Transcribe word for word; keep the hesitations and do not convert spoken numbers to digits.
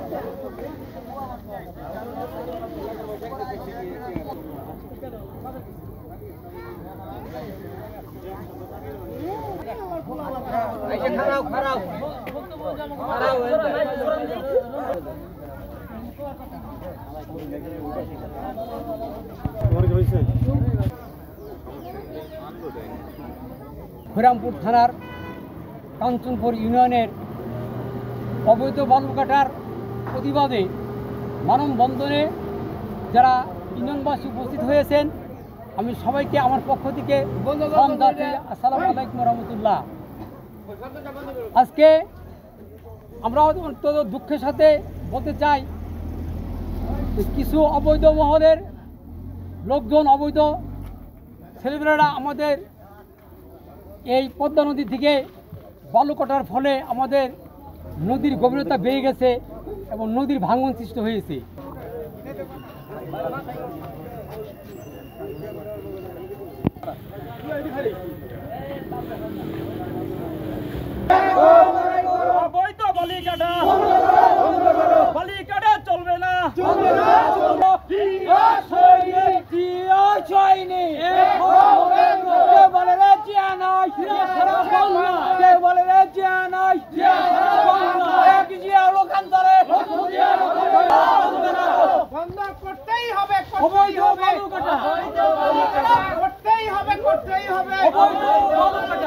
খারাপ খারাপ হরিরামপুর থানার কাঞ্চনপুর ইউনিয়নের অবৈধ বালু কাটার প্রতিবাদে মানববন্ধনে যারা ইউনিয়নবাসী উপস্থিত হয়েছেন, আমি সবাইকে আমার পক্ষ থেকে সালাম জানাচ্ছি। আসসালামু আলাইকুম রহমতুল্লাহ। আজকে আমরা অত্যন্ত দুঃখের সাথে বলতে চাই, কিছু অবৈধ মহলের লোকজন, অবৈধ ছেলেমেয়েরা আমাদের এই পদ্মা নদী থেকে বালু কাটার ফলে আমাদের নদীর গভীরতা বেড়ে গেছে এবং নদীর ভাঙন সৃষ্টি হয়েছে। অবৈধ বালি কাটা বালি কাটা চলবে না, করতেই হবে অবৈধ বালু কাটা করতেই হবে করতেই হবে অবৈধ বালু কাটা